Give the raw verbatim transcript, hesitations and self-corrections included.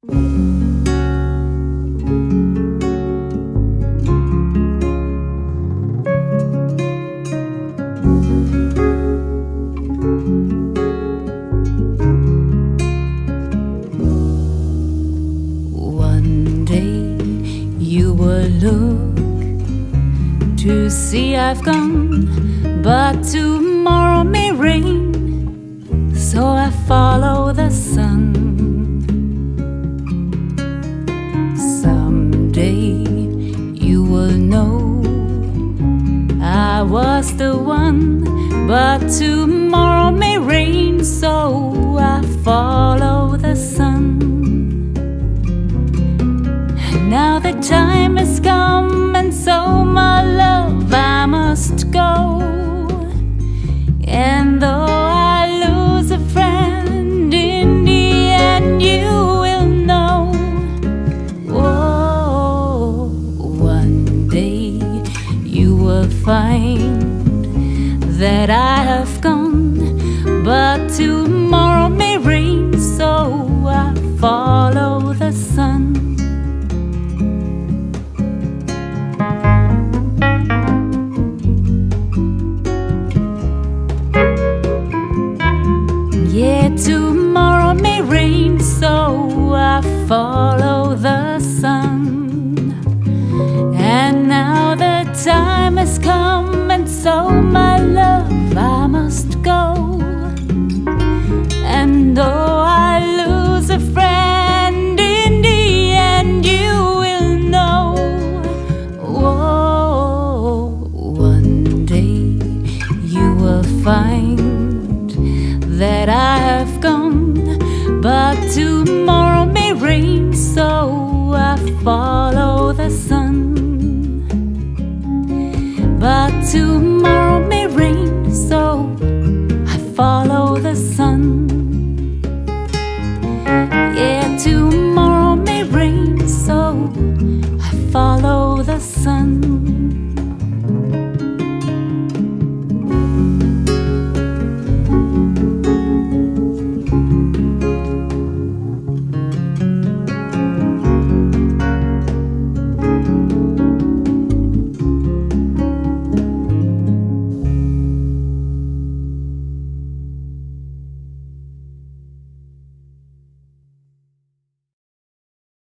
One day you will look to see I've gone, but tomorrow may rain, so I follow the sun. Someday you will know I was the one, but tomorrow may rain, so I follow the sun. And now the time has come, and so my love, I must go. And though I lose a friend, in the end you will know. Whoa, one day you will find that I have gone, but tomorrow may rain, so I follow the sun. Yeah, tomorrow may rain, so I follow the sun. And now the time has come, and so my love, I must go. And though I lose a friend, in the end you will know. Whoa, one day you will find that I have gone, but tomorrow may rain, so I follow the sun. But tomorrow may rain, so I follow the sun.